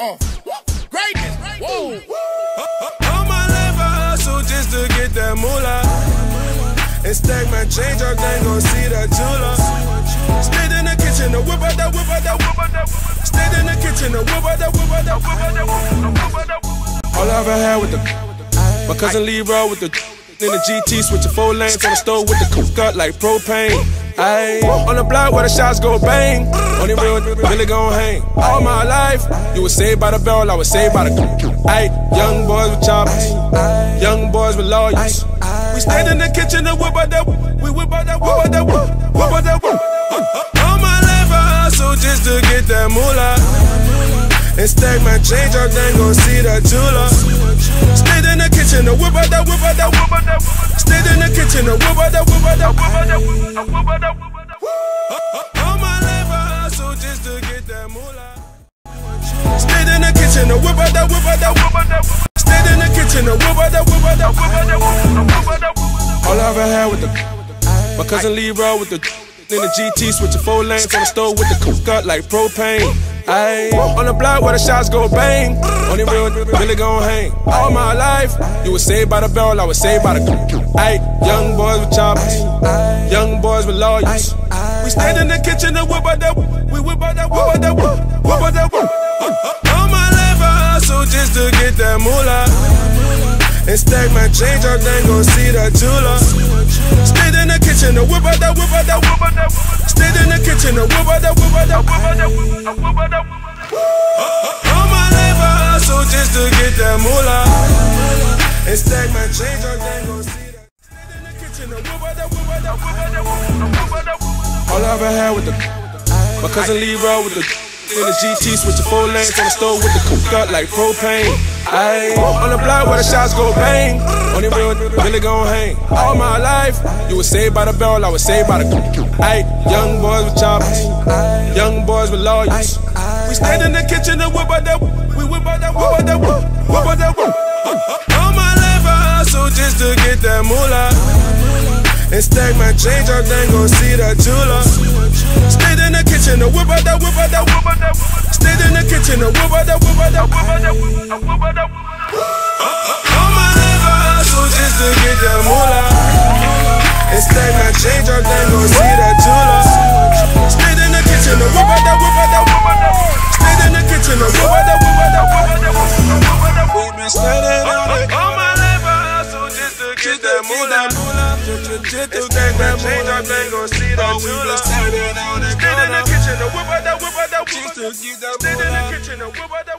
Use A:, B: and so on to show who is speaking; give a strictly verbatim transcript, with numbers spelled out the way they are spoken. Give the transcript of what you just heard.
A: Uh, greatness. Whoa.
B: All my life I hustle just to get that moolah. And stack my change up, then gon' see that jeweler. Stayed in the kitchen, the whip out that whip out that whip out that. Stayed in the kitchen, the whip out that whip out that whip out that whip out that. All I ever had with the my cousin Leroy with the in the G T, switching four lanes on the stove with the cook cut like propane. Ayy, on the block where the shots go bang. Only real really gon' hang. All my life, you was saved by the bell, I was saved by the ayy. Young boys with choppers, young boys with lawyers. We stand in the kitchen and whip out that, we whip out that, whip out that, whip out that. All my life I hustle just to get that moolah. And stack my change up, then gon' see that jeweler. Stayed in the kitchen, the whip out that, whip out that, whip out that. Stayed in the kitchen, the whip out that, whip out that, whip out that, whip out that, whip out that. All my life I hustle just to get that moolah. Stayed in the kitchen, the whip out that, whip out that, whip out that. Stayed in the kitchen, the whip out that, whip out that, whip out that, whip out that. All I ever had with the my cousin Leroy with the in the G T, switching four lanes on the stove with the cook cut like propane. Ayy, on the block where the shots go bang. Only real really gon' hang. All my life, you was saved by the bell, I was saved by the ayy. Young boys with choppers, young boys with lawyers. We stand in the kitchen and whip out that, we whip out that, whip out that, whip out that. All my life I hustle just to get that moolah. And stack my change up, then gon' see that jeweler. Stayed in the kitchen, the whip out that, whip out that, whip out that. Stayed in the kitchen, the whip out that, whip out that, whip out that, whip out that. All my life I hustle just to get that moolah. And stack my change up, then gon' see that. Stayed in the kitchen, the whip out that, whip out that, whip out that, whip out that. All I ever had with the my cousin Leroy with the in the G T, switching four lanes on the stove with the cook cut like propane. Ayy, on the block where the shots go bang. Only real really gon' hang. All my life, you was saved by the bell, I was saved by the ayy. Young boys with choppers, young boys with lawyers. We stand in the kitchen and whip out that, we whip out that, whip out that, whip out that. All my life I hustle just to get that moolah. And stack my change up, then gon' see that jeweler. Stayed in the kitchen, the whip out that, whip out that, whip out that. Stayed in the kitchen, the whip out that, whip out that, whip out that, whip out that. All my life I hustle just to get that moolah. And stack my change up, then gon' see that jeweler. Stayed in the kitchen, the whip out that, whip out that, whip out that. Stayed in the kitchen, the whip out that, whip out that, whip out that, whip out that. We been standing on it. All my life I hustle just to get that moolah. And stack my change up, then gon' see that jeweler. Stayed in the kitchen, the whip out that, whip out that, whip out that. Stayed in the kitchen, the whip out that.